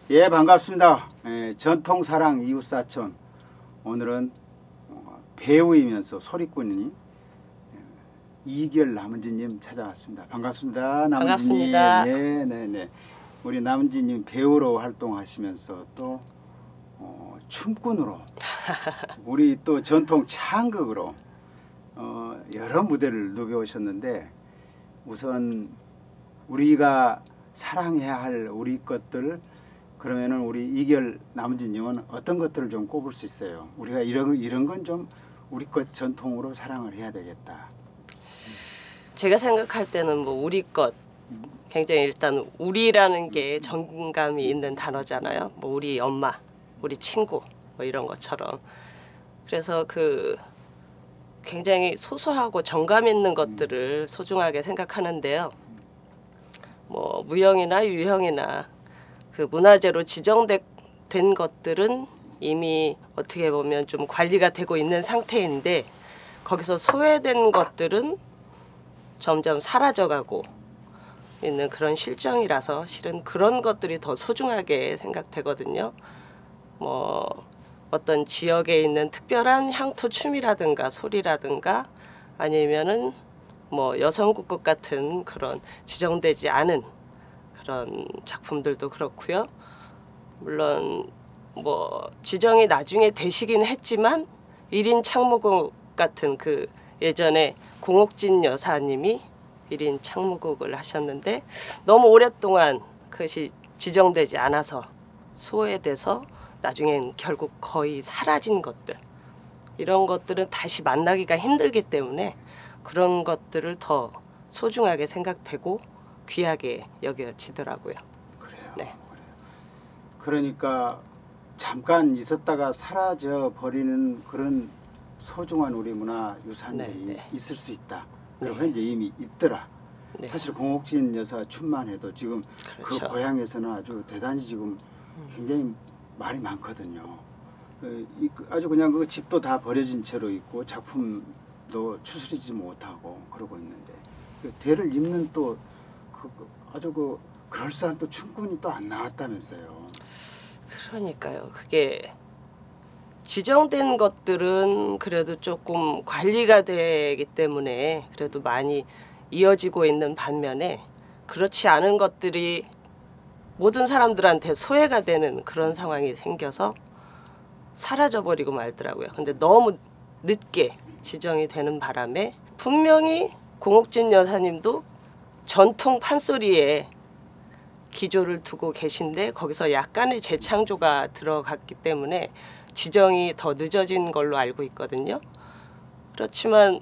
예, 반갑습니다. 전통사랑 이웃사촌. 오늘은 배우이면서 소리꾼이 이결 남은지님 찾아왔습니다. 반갑습니다. 남은지님. 반갑습니다. 네네네. 우리 남은지님 배우로 활동하시면서 또 춤꾼으로 우리 또 전통 창극으로 여러 무대를 누벼오셨는데, 우선 우리가 사랑해야 할 우리 것들, 그러면은 우리 이결 남은지님은 어떤 것들을 좀 꼽을 수 있어요? 우리가 이런 건 좀 우리 것 전통으로 사랑을 해야 되겠다. 제가 생각할 때는 뭐 우리 것, 굉장히 일단 우리라는 게 정감이 있는 단어잖아요. 뭐 우리 엄마, 우리 친구 뭐 이런 것처럼. 그래서 굉장히 소소하고 정감 있는 것들을 소중하게 생각하는데요. 뭐 무형이나 유형이나 그 문화재로 지정된 것들은 이미 어떻게 보면 좀 관리가 되고 있는 상태인데, 거기서 소외된 것들은 점점 사라져가고 있는 그런 실정이라서 실은 그런 것들이 더 소중하게 생각되거든요. 뭐 어떤 지역에 있는 특별한 향토 춤이라든가 소리라든가 아니면은 뭐 여성국극 같은 그런 지정되지 않은 그런 작품들도 그렇고요. 물론 뭐 지정이 나중에 되시긴 했지만 1인 창무국 같은 그 예전에 공옥진 여사님이 1인 창무국을 하셨는데, 너무 오랫동안 그것이 지정되지 않아서 소외돼서 나중엔 결국 거의 사라진 것들, 이런 것들은 다시 만나기가 힘들기 때문에 그런 것들을 더 소중하게 생각되고 귀하게 여겨지더라고요. 그래요. 네. 그러니까 잠깐 있었다가 사라져 버리는 그런 소중한 우리 문화 유산들이 네. 있을 수 있다. 그리고 네. 현재 이미 있더라. 네. 사실 공옥진 여사 춤만 해도 지금 그렇죠. 그 고향에서는 아주 대단히 지금 굉장히 말이 많거든요. 아주 그냥 그 집도 다 버려진 채로 있고 작품도 추스리지 못하고 그러고 있는데, 그 대를 잇는 또 아주 그럴싸한 또 춤꾼이 또 안 나왔다면서요. 그러니까요. 그게 지정된 것들은 그래도 조금 관리가 되기 때문에 그래도 많이 이어지고 있는 반면에, 그렇지 않은 것들이 모든 사람들한테 소외가 되는 그런 상황이 생겨서 사라져버리고 말더라고요. 근데 너무 늦게 지정이 되는 바람에 분명히 공옥진 여사님도 전통 판소리에 기조를 두고 계신데 거기서 약간의 재창조가 들어갔기 때문에 지정이 더 늦어진 걸로 알고 있거든요. 그렇지만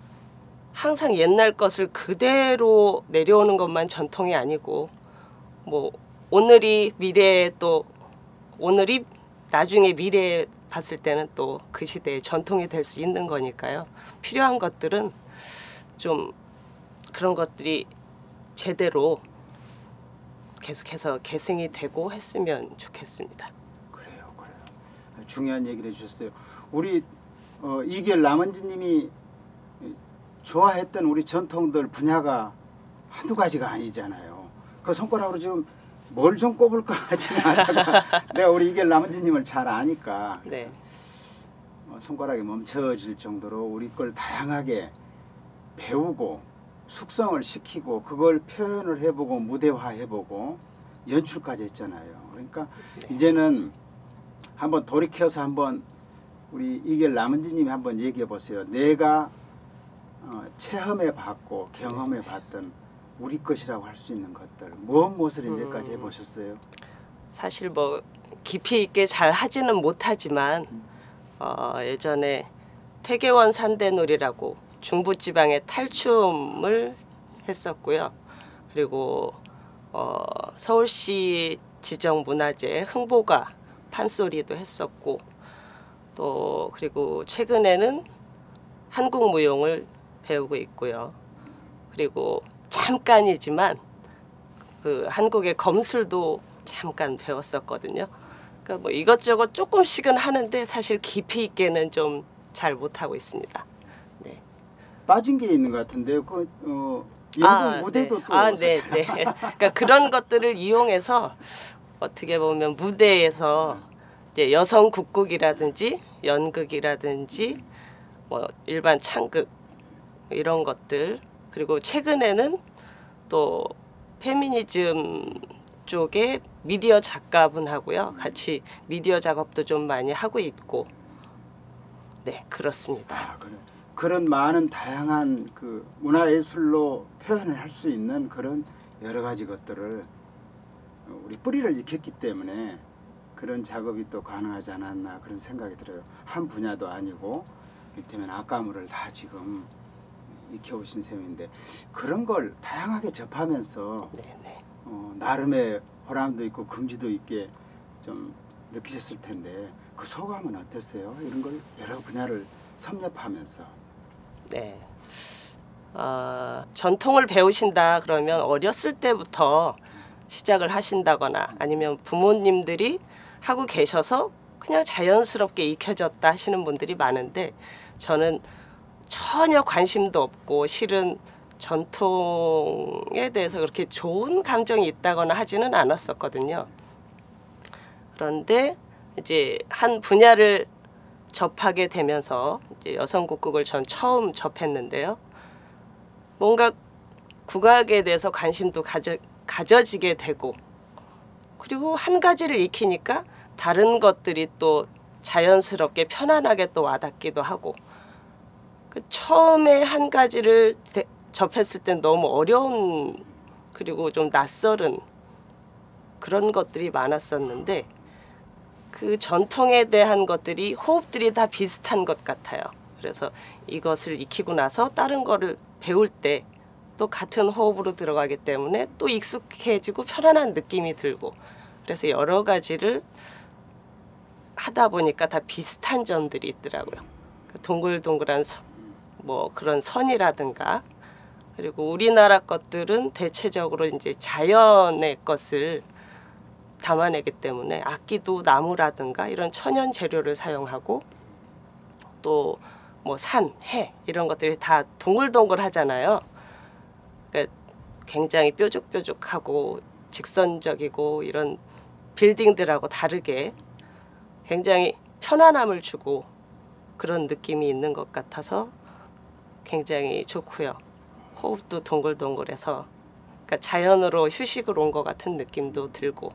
항상 옛날 것을 그대로 내려오는 것만 전통이 아니고, 뭐 오늘이 미래에 또 오늘이 나중에 미래에 봤을 때는 또 그 시대의 전통이 될 수 있는 거니까요. 필요한 것들은 좀 그런 것들이 제대로 계속해서 계승이 되고 했으면 좋겠습니다. 그래요. 중요한 얘기를 해주셨어요. 우리 이결 남은지님이 좋아했던 우리 전통들 분야가 한두 가지가 아니잖아요. 그 손가락으로 지금 뭘 좀 꼽을까 하지는 않다가 내가 우리 이결 남은지님을 잘 아니까 네. 손가락이 멈춰질 정도로 우리 걸 다양하게 배우고 숙성을 시키고 그걸 표현을 해보고 무대화해보고 연출까지 했잖아요. 그러니까 네. 이제는 한번 돌이켜서 한번 우리 이결 남은지님이 한번 얘기해 보세요. 내가 체험해 봤고 경험해 봤던 우리 것이라고 할 수 있는 것들 무엇을 이제까지 해보셨어요? 사실 뭐 깊이 있게 잘 하지는 못하지만 예전에 태계원 산대놀이라고 중부지방의 탈춤을 했었고요. 그리고 서울시 지정문화재 흥보가 판소리도 했었고, 또 그리고 최근에는 한국무용을 배우고 있고요. 그리고 잠깐이지만 그 한국의 검술도 잠깐 배웠었거든요. 그러니까 뭐 이것저것 조금씩은 하는데 사실 깊이 있게는 좀 잘 못하고 있습니다. 네. 빠진 게 있는 것 같은데요. 연극 무대도 네. 또 네. 그러니까 그런 것들을 이용해서 어떻게 보면 무대에서 이제 여성 국극이라든지 연극이라든지 뭐 일반 창극 이런 것들, 그리고 최근에는 또 페미니즘 쪽에 미디어 작가분하고요 같이 미디어 작업도 좀 많이 하고 있고, 네, 그렇습니다. 아, 그래. 그런 많은 다양한 그 문화예술로 표현할 수 있는 그런 여러 가지 것들을 우리 뿌리를 익혔기 때문에 그런 작업이 또 가능하지 않았나 그런 생각이 들어요. 한 분야도 아니고 이를테면 악가물을 다 지금 익혀오신 셈인데 그런 걸 다양하게 접하면서 네네. 나름의 보람도 있고 긍지도 있게 좀 느끼셨을 텐데 그 소감은 어땠어요? 이런 걸 여러 분야를 섭렵하면서. 네. 전통을 배우신다 그러면 어렸을 때부터 시작을 하신다거나 아니면 부모님들이 하고 계셔서 그냥 자연스럽게 익혀졌다 하시는 분들이 많은데, 저는 전혀 관심도 없고 실은 전통에 대해서 그렇게 좋은 감정이 있다거나 하지는 않았었거든요. 그런데 이제 한 분야를 접하게 되면서 이제 여성국극을 전 처음 접했는데요. 뭔가 국악에 대해서 관심도 가져지게 되고, 그리고 한 가지를 익히니까 다른 것들이 또 자연스럽게 편안하게 또 와닿기도 하고, 그 처음에 한 가지를 접했을 땐 너무 어려운 그리고 좀 낯설은 그런 것들이 많았었는데, 그 전통에 대한 것들이 호흡들이 다 비슷한 것 같아요. 그래서 이것을 익히고 나서 다른 거를 배울 때 또 같은 호흡으로 들어가기 때문에 또 익숙해지고 편안한 느낌이 들고, 그래서 여러 가지를 하다 보니까 다 비슷한 점들이 있더라고요. 그 동글동글한 뭐 그런 선이라든가, 그리고 우리나라 것들은 대체적으로 이제 자연의 것을 담아내기 때문에 악기도 나무라든가 이런 천연 재료를 사용하고, 또 뭐 산, 해 이런 것들이 다 동글동글하잖아요. 그러니까 굉장히 뾰족뾰족하고 직선적이고 이런 빌딩들하고 다르게 굉장히 편안함을 주고 그런 느낌이 있는 것 같아서 굉장히 좋고요. 호흡도 동글동글해서 그러니까 자연으로 휴식을 온 것 같은 느낌도 들고.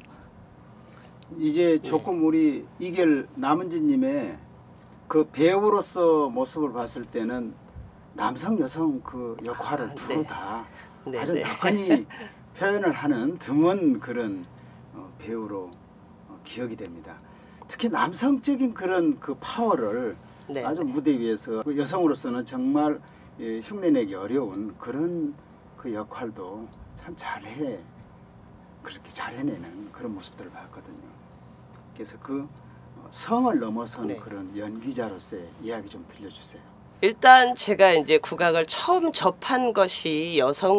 이제 조금 우리 이결 남은지님의 그 배우로서 모습을 봤을 때는 남성 여성 그 역할을 두루 네. 다 네, 아주 네. 덕분히 표현을 하는 드문 그런 배우로 기억이 됩니다. 특히 남성적인 그런 그 파워를 네, 아주 네. 무대 위에서 여성으로서는 정말 흉내내기 어려운 그런 그 역할도 참 잘해, 그렇게 잘 해내는 그런 모습들을 봤거든요. 그래서 그 성을 넘어선 네. 그런 연기자로서의 이야기 좀 들려주세요. 일단 제가 이제 국악을 처음 접한 것이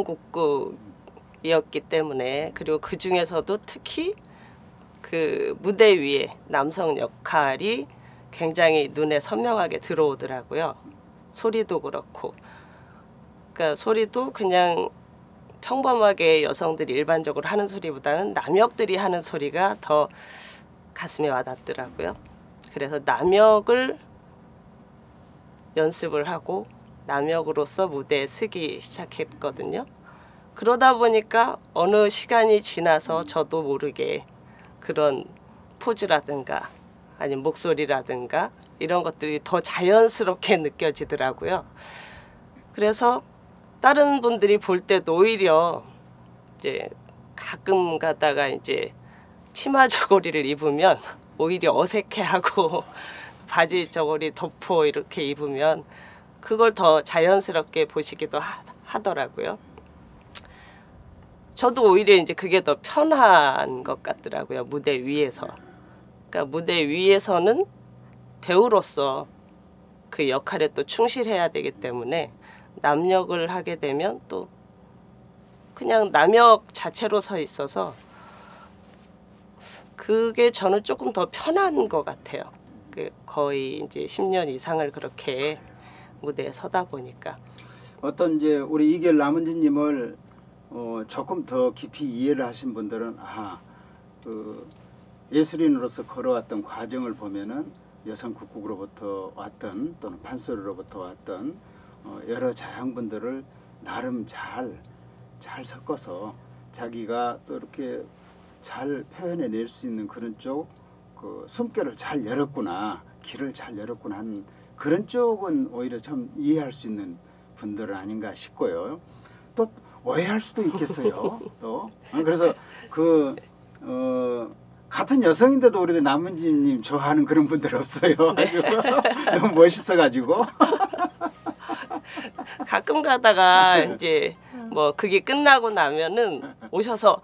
여성국극이었기 때문에, 그리고 그 중에서도 특히 그 무대 위에 남성 역할이 굉장히 눈에 선명하게 들어오더라고요. 소리도 그렇고, 그러니까 소리도 그냥 평범하게 여성들이 일반적으로 하는 소리보다는 남역들이 하는 소리가 더 가슴에 와닿더라고요. 그래서 남역을 연습을 하고 남역으로서 무대에 서기 시작했거든요. 그러다 보니까 어느 시간이 지나서 저도 모르게 그런 포즈라든가 아니면 목소리라든가 이런 것들이 더 자연스럽게 느껴지더라고요. 그래서 다른 분들이 볼 때도 오히려 이제 가끔 가다가 이제 치마 저고리를 입으면 오히려 어색해하고 바지 저고리 덮어 이렇게 입으면 그걸 더 자연스럽게 보시기도 하더라고요. 저도 오히려 이제 그게 더 편한 것 같더라고요. 무대 위에서. 그러니까 무대 위에서는 배우로서 그 역할에 또 충실해야 되기 때문에 남역을 하게 되면 또 그냥 남역 자체로 서 있어서 그게 저는 조금 더 편한 것 같아요. 그 거의 이제 10년 이상을 그렇게 무대에 서다 보니까. 어떤 이제 우리 이결 남은지님을 조금 더 깊이 이해를 하신 분들은 그 예술인으로서 걸어왔던 과정을 보면은 여성 국국으로부터 왔던 또는 판소리로부터 왔던 여러 자양분들을 나름 잘 섞어서 자기가 또 이렇게 잘 표현해낼 수 있는 그런 쪽 그 숨결을 잘 열었구나, 길을 잘 열었구나 하는 그런 쪽은 오히려 좀 이해할 수 있는 분들은 아닌가 싶고요. 또 오해할 수도 있겠어요. 또 그래서 그 같은 여성인데도 우리 남은지님 좋아하는 그런 분들 없어요. 아주 너무 멋있어가지고. 가끔 가다가 이제 뭐 그게 끝나고 나면은 오셔서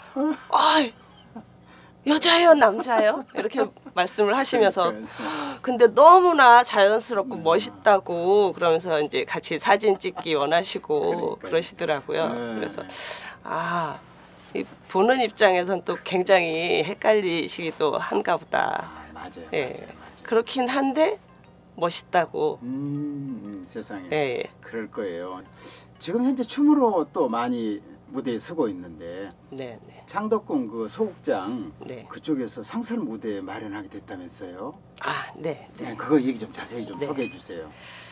여자예요, 남자예요? 이렇게 말씀을 하시면서 근데 너무나 자연스럽고 멋있다고 그러면서 이제 같이 사진 찍기 원하시고 그러시더라고요. 그래서 이 보는 입장에선 또 굉장히 헷갈리시기도 한가 보다. 맞아요. 예. 맞아요. 그렇긴 한데 멋있다고. 세상에. 예. 그럴 거예요. 지금 현재 춤으로 또 많이 무대에 서고 있는데 네. 창덕궁 그 소극장 네. 그쪽에서 상설 무대 마련하게 됐다면서요? 네. 그거 얘기 좀 자세히 좀 네. 소개해 주세요.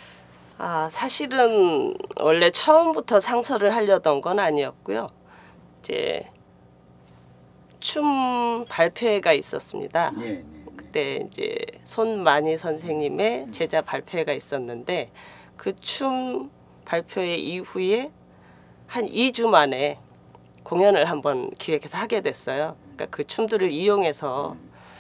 사실은 원래 처음부터 상설을 하려던 건 아니었고요. 이제 춤 발표회가 있었습니다. 네. 그때 이제 손만희 선생님의 제자 발표회가 있었는데 그 춤 발표회 이후에 한 2주 만에 공연을 한번 기획해서 하게 됐어요. 그러니까 그 춤들을 이용해서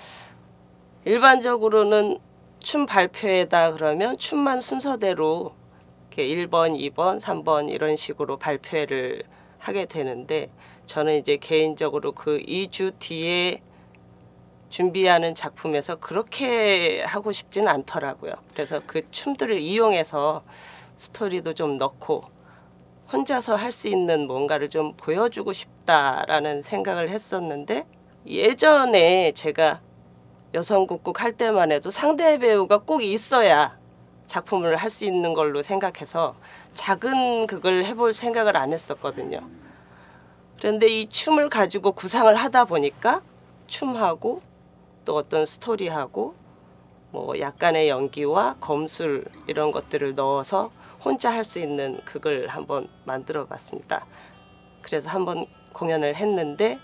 일반적으로는 춤 발표회다 그러면 춤만 순서대로 이렇게 1번, 2번, 3번 이런 식으로 발표회를 하게 되는데 저는 이제 개인적으로 그 2주 뒤에 준비하는 작품에서 그렇게 하고 싶진 않더라고요. 그래서 그 춤들을 이용해서 스토리도 좀 넣고 혼자서 할 수 있는 뭔가를 좀 보여주고 싶다라는 생각을 했었는데 예전에 제가 여성국국 할 때만 해도 상대 배우가 꼭 있어야 작품을 할 수 있는 걸로 생각해서 작은 그걸 해볼 생각을 안 했었거든요. 그런데 이 춤을 가지고 구상을 하다 보니까 춤하고 또 어떤 스토리하고 뭐 약간의 연기와 검술 이런 것들을 넣어서 혼자 할 수 있는 그걸 한번 만들어 봤습니다. 그래서 한번 공연을 했는데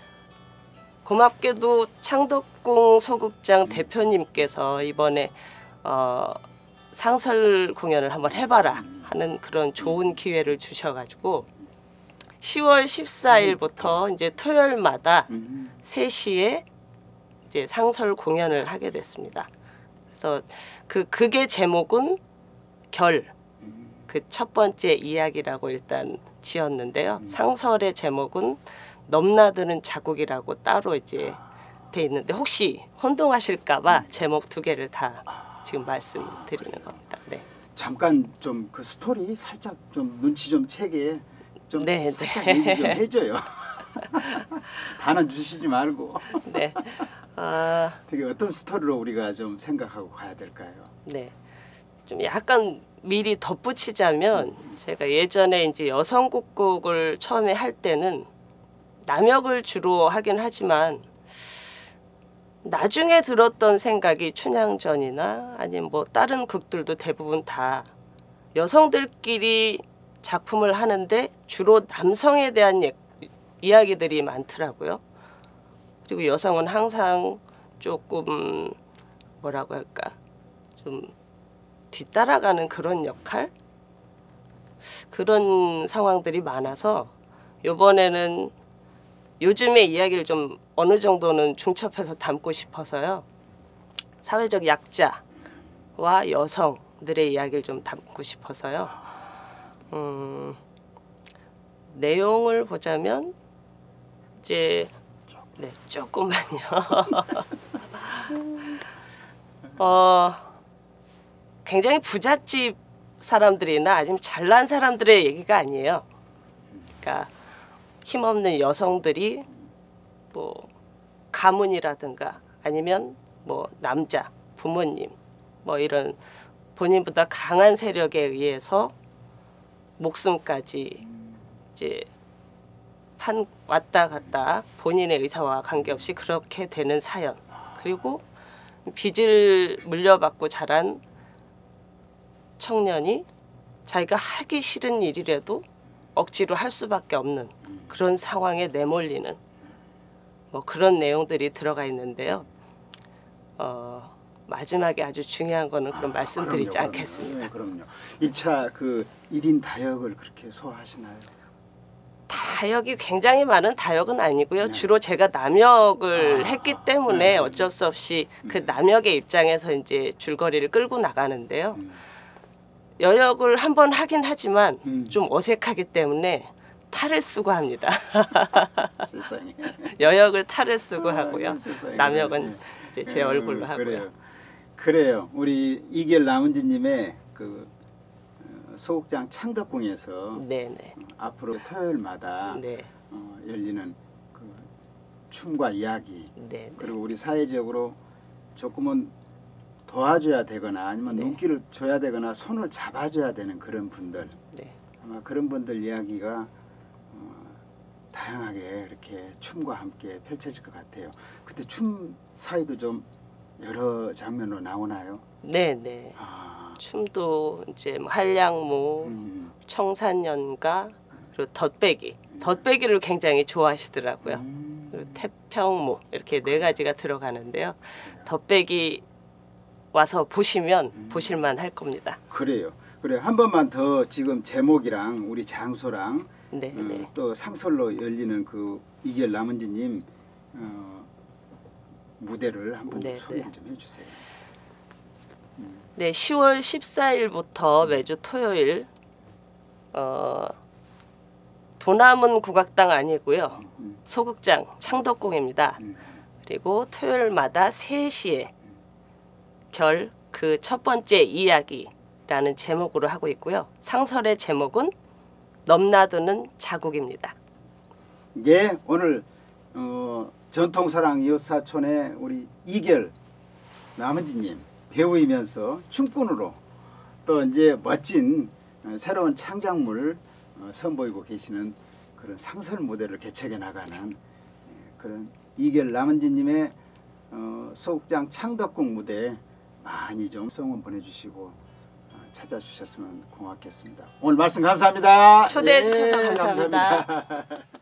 고맙게도 창덕궁 소극장 대표님께서 이번에 상설 공연을 한번 해봐라 하는 그런 좋은 기회를 주셔가지고 10월 14일부터 이제 토요일마다 3시에 이제 상설 공연을 하게 됐습니다. 그래서 그게 제목은 결, 그 첫 번째 이야기라고 일단 지었는데요. 상설의 제목은 넘나드는 자국이라고 따로 이제 돼 있는데 혹시 혼동하실까봐 제목 2개를 다 지금 말씀드리는 겁니다. 네. 잠깐 좀 그 스토리 살짝 좀 눈치 좀 채게 좀 네, 살짝 얘기 좀 해줘요. 단어 주시지 말고. 네. 되게 어떤 스토리로 우리가 좀 생각하고 가야 될까요? 네. 좀 약간 미리 덧붙이자면 제가 예전에 이제 여성국곡을 처음에 할 때는 남역을 주로 하긴 하지만 나중에 들었던 생각이 춘향전이나 아니면 뭐 다른 극들도 대부분 다 여성들끼리 작품을 하는데 주로 남성에 대한 이야기들이 많더라고요. 그리고 여성은 항상 조금 뭐라고 할까 좀 뒤따라가는 그런 역할? 그런 상황들이 많아서 이번에는 요즘의 이야기를 좀 어느 정도는 중첩해서 담고 싶어서요. 사회적 약자와 여성들의 이야기를 좀 담고 싶어서요. 내용을 보자면 이제 네, 조금만요. 굉장히 부잣집 사람들이나 아니면 잘난 사람들의 얘기가 아니에요. 그러니까 힘없는 여성들이 뭐 가문이라든가 아니면 뭐 남자, 부모님 뭐 이런 본인보다 강한 세력에 의해서 목숨까지 이제 한 왔다 갔다 본인의 의사와 관계없이 그렇게 되는 사연. 그리고 빚을 물려받고 자란 청년이 자기가 하기 싫은 일이라도 억지로 할 수밖에 없는 그런 상황에 내몰리는 뭐 그런 내용들이 들어가 있는데요. 마지막에 아주 중요한 거는 그럼 말씀드리지 그럼요, 않겠습니다. 그럼요. 1차 그 1인 다역을 그렇게 소화하시나요? 다역이 굉장히 많은 다역은 아니고요. 네. 주로 제가 남역을 했기 때문에 네. 어쩔 수 없이 그 남역의 입장에서 이제 줄거리를 끌고 나가는데요. 여역을 한번 하긴 하지만 좀 어색하기 때문에 탈을 쓰고 합니다. 세상에. 여역을 탈을 쓰고 하고요. 세상에. 남역은 이제 제 얼굴로 하고요. 그래요. 우리 이결 남은지님의 그 소극장 창덕궁에서 네네. 앞으로 토요일마다 네. 열리는 그 춤과 이야기 네. 그리고 우리 사회적으로 조금은 도와줘야 되거나 아니면 네. 눈길을 줘야 되거나 손을 잡아줘야 되는 그런 분들 네. 아마 그런 분들 이야기가 다양하게 이렇게 춤과 함께 펼쳐질 것 같아요. 그때 춤 사이도 좀 여러 장면으로 나오나요? 네네. 춤도 이제 뭐 한량무, 청산연가 그리고 덧배기. 덧배기를 굉장히 좋아하시더라고요. 그리고 태평무 이렇게 네 가지가 들어가는데요. 덧배기 와서 보시면 보실만 할 겁니다. 그래요. 그래 한 번만 더 지금 제목이랑 우리 장소랑 네. 또 상설로 열리는 그 이결 남은지님 무대를 한번 네, 소개를 좀 해주세요. 네, 10월 14일부터 매주 토요일 도남은 국악당 아니고요. 소극장 창덕궁입니다. 그리고 토요일마다 3시에 결 그 첫 번째 이야기라는 제목으로 하고 있고요. 상설의 제목은 넘나드는 자국입니다. 예, 오늘 전통사랑 이웃사촌의 우리 이결 남은지님 배우이면서 춤꾼으로 또 이제 멋진 새로운 창작물 선보이고 계시는 그런 상설 무대를 개척해 나가는 그런 이결 남은지님의 소극장 창덕궁 무대 많이 좀 성원 보내주시고 찾아주셨으면 고맙겠습니다. 오늘 말씀 감사합니다. 초대해 주셔서 예, 감사합니다. 감사합니다.